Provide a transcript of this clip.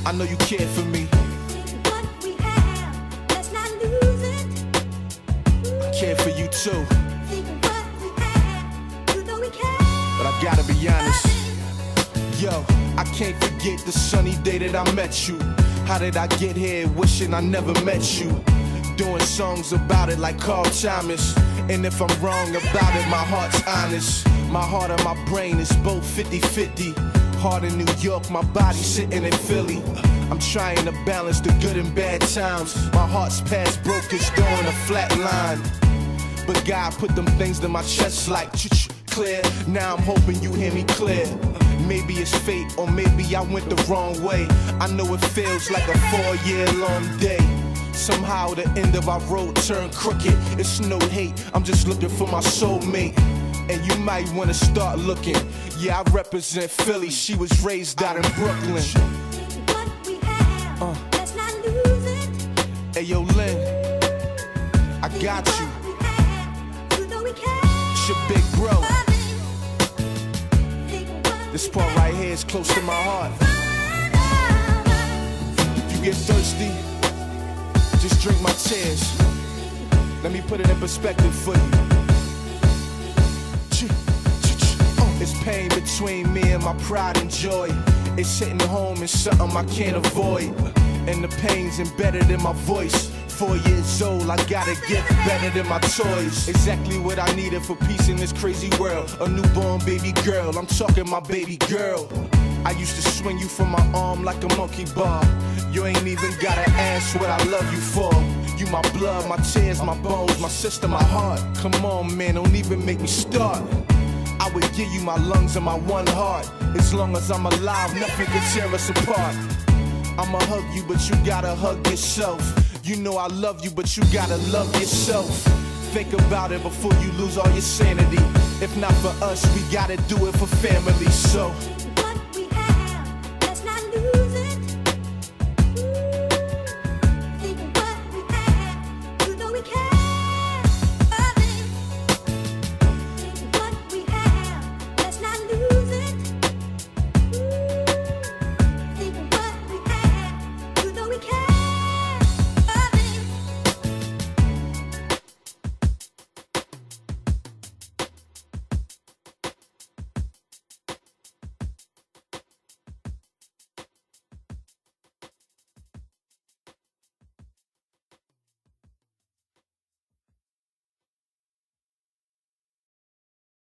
I know you care for me. What we have, let's not lose it. I care for you too. Think what we have, you know we can. But I gotta be honest. Yo, I can't forget the sunny day that I met you. How did I get here wishing I never met you? Doing songs about it like Carl Thomas. And if I'm wrong about it, my heart's honest. My heart and my brain is both 50-50. Heart in New York, my body sitting in Philly. I'm trying to balance the good and bad times. My heart's past broke, it's going a flat line. But God put them things to my chest like clear. Now I'm hoping you hear me clear. Maybe it's fate, or maybe I went the wrong way. I know it feels like a 4-year-long day. Somehow the end of our road turned crooked. It's no hate, I'm just looking for my soulmate. And you might wanna start looking. Yeah, I represent Philly, she was raised out in Brooklyn. What we have, let's not lose it. Hey yo, Lynn, I got you. What we have, you know we can. It's your big bro. This part right here is close to my heart. If you get thirsty, just drink my tears. Let me put it in perspective for you. It's pain between me and my pride and joy. It's hitting home and something I can't avoid. And the pain's embedded in my voice. 4 years old, I got a gift better than my toys. Exactly what I needed for peace in this crazy world. A newborn baby girl, I'm talking my baby girl. I used to swing you from my arm like a monkey bar. You ain't even gotta ask what I love you for. You my blood, my tears, my bones, my sister, my heart. Come on, man, don't even make me start. I would give you my lungs and my one heart. As long as I'm alive, nothing can tear us apart. I'ma hug you, but you gotta hug yourself. You know I love you, but you gotta love yourself. Think about it before you lose all your sanity. If not for us, we gotta do it for family, so